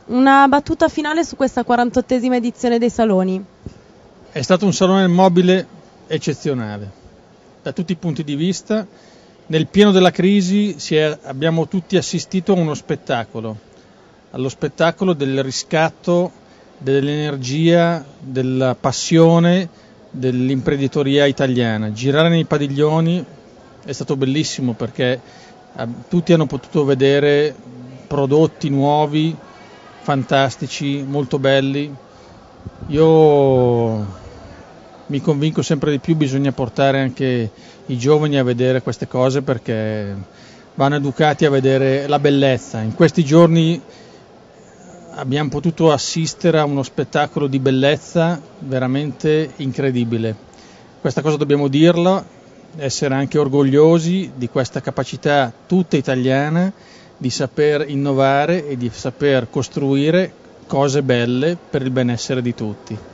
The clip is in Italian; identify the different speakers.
Speaker 1: Una battuta finale su questa 48esima edizione dei saloni.
Speaker 2: È stato un salone del mobile eccezionale, da tutti i punti di vista. Nel pieno della crisi abbiamo tutti assistito a uno spettacolo, allo spettacolo del riscatto, dell'energia, della passione dell'imprenditoria italiana. Girare nei padiglioni è stato bellissimo perché tutti hanno potuto vedere prodotti nuovi, fantastici, molto belli. Io mi convinco sempre di più, bisogna portare anche i giovani a vedere queste cose perché vanno educati a vedere la bellezza. In questi giorni abbiamo potuto assistere a uno spettacolo di bellezza veramente incredibile. Questa cosa dobbiamo dirla, essere anche orgogliosi di questa capacità tutta italiana di saper innovare e di saper costruire cose belle per il benessere di tutti.